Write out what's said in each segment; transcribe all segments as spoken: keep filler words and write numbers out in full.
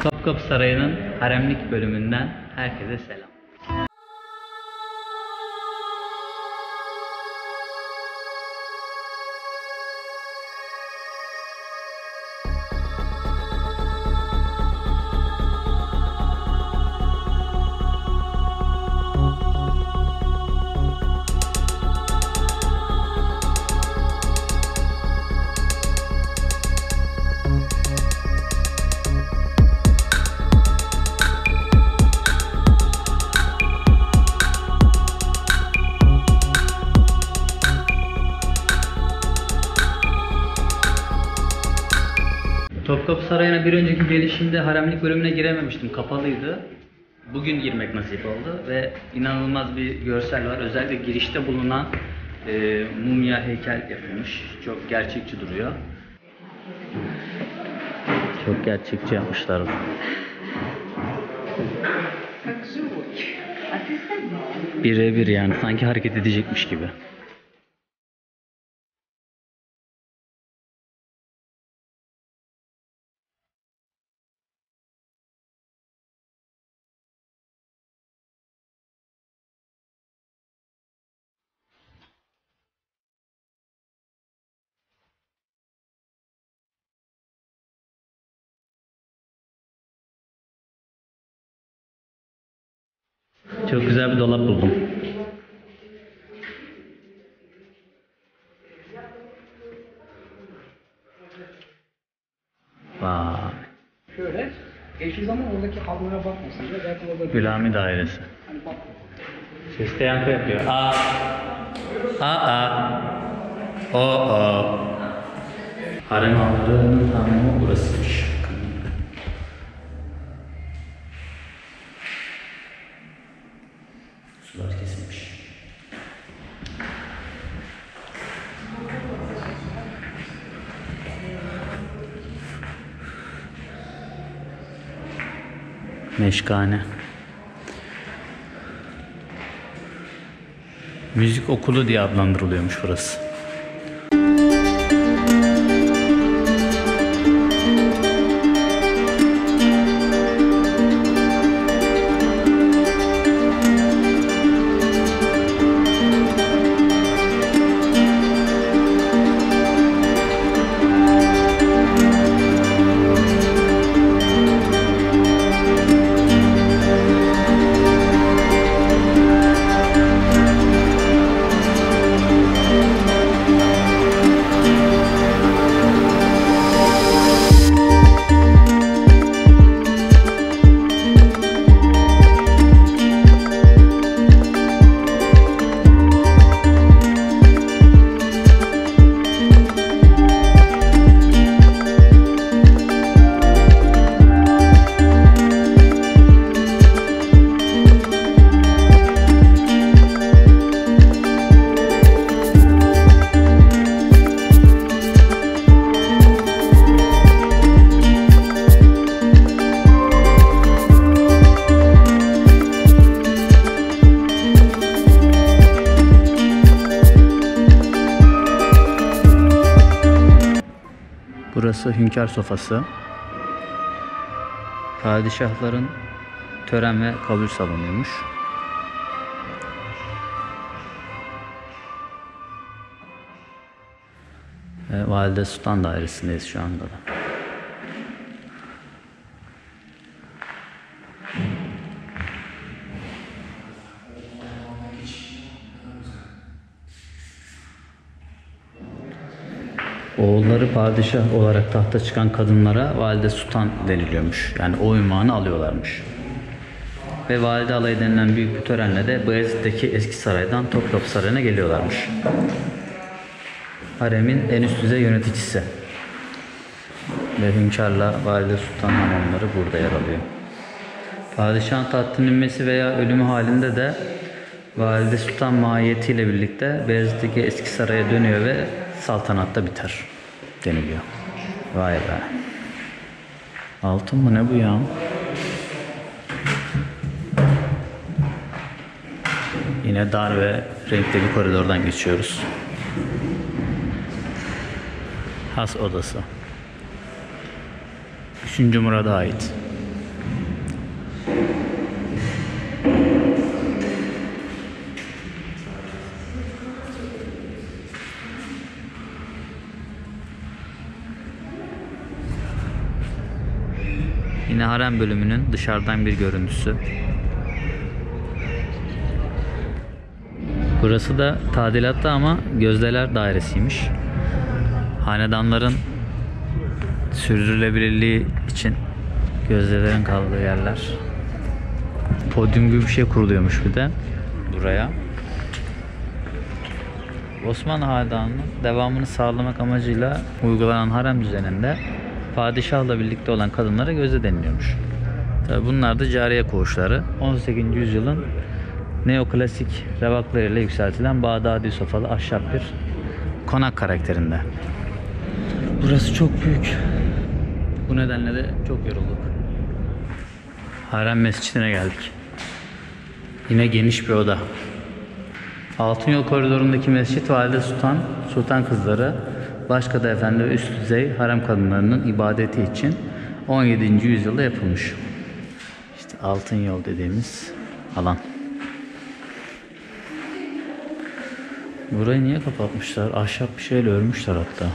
Topkapı Sarayı'nın haremlik bölümünden herkese selam. Topkapı Sarayı'na bir önceki gelişimde haremlik bölümüne girememiştim, kapalıydı. Bugün girmek nasip oldu ve inanılmaz bir görsel var. Özellikle girişte bulunan e, mumya heykel yapılmış. Çok gerçekçi duruyor. Çok gerçekçi yapmışlar. Birebir yani, sanki hareket edecekmiş gibi. Çok güzel bir dolap buldum. Vay. Şöyle, geçtiği zaman oradaki havluya bakmasın diye belki orada... Gülami dairesi. Hani bak. Sesle yankı yapıyor. A. A A. O O. Harem ağlarının hamamı burasıymış. Sular kesilmiş. Meşkane. Müzik okulu diye adlandırılıyormuş burası. Burası hünkâr sofası. Padişahların tören ve kabul salonuymuş. Ve Valide Sultan dairesindeyiz şu anda da. Oğulları padişah olarak tahta çıkan kadınlara valide sultan deniliyormuş. Yani o unvanı alıyorlarmış. Ve valide alayı denilen büyük bir törenle de Bayezid'deki eski saraydan Topkapı Sarayı'na geliyorlarmış. Haremin en üst düzey yöneticisi. Ve hünkârla valide sultan hamamları burada yer alıyor. Padişahın tahtın inmesi veya ölümü halinde de valide sultan mahiyetiyle birlikte Beyazıt'taki eski saraya dönüyor ve saltanatta biter deniliyor. Vay be. Altın mı ne bu ya? Yine dar ve renkli bir koridordan geçiyoruz. Has odası. Üçüncü Murad'a ait. Yine harem bölümünün dışarıdan bir görüntüsü. Burası da tadilatta ama gözdeler dairesiymiş. Hanedanların sürdürülebilirliği için gözdelerin kaldığı yerler. Podyum gibi bir şey kuruluyormuş bir de buraya. Osmanlı Hanedanı'nın devamını sağlamak amacıyla uygulanan harem düzeninde padişahla birlikte olan kadınlara gözde deniliyormuş. Tabi bunlar da cariye koğuşları. on sekizinci yüzyılın neoklasik revaklarıyla yükseltilen Bağdadi sofalı ahşap bir konak karakterinde. Burası çok büyük. Bu nedenle de çok yorulduk. Harem Mescidi'ne geldik. Yine geniş bir oda. Altın Yol koridorundaki mescit Valide Sultan, Sultan kızları, Başkadı Efendi ve üst düzey harem kadınlarının ibadeti için on yedinci yüzyılda yapılmış. İşte Altın Yol dediğimiz alan. Burayı niye kapatmışlar? Ahşap bir şeyle örmüşler hatta.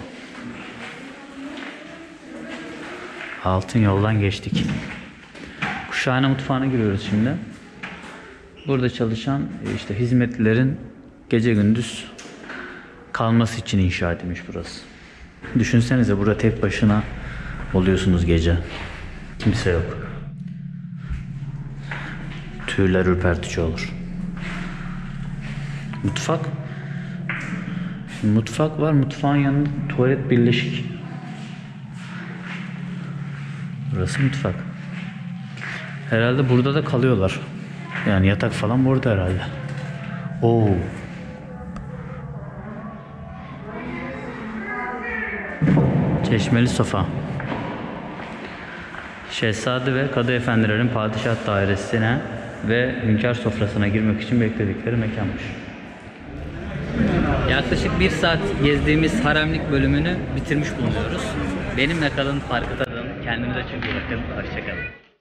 Altın Yol'dan geçtik. Kuşhane mutfağına giriyoruz şimdi. Burada çalışan işte hizmetlilerin gece gündüz kalması için inşa edilmiş burası. Düşünsenize burada tek başına oluyorsunuz gece. Kimse yok. Tüyler ürpertici olur. Mutfak. Mutfak var. Mutfağın yanında tuvalet birleşik. Burası mutfak. Herhalde burada da kalıyorlar. Yani yatak falan burada herhalde. Oo. Çeşmeli sofa. Şehzade ve kadı efendilerin padişah dairesine ve hünkâr sofrasına girmek için bekledikleri mekanmış. Yaklaşık bir saat gezdiğimiz haremlik bölümünü bitirmiş bulunuyoruz. Benimle kalın, farkı tadın. Kendinize çok iyi bakın. Hoşçakalın.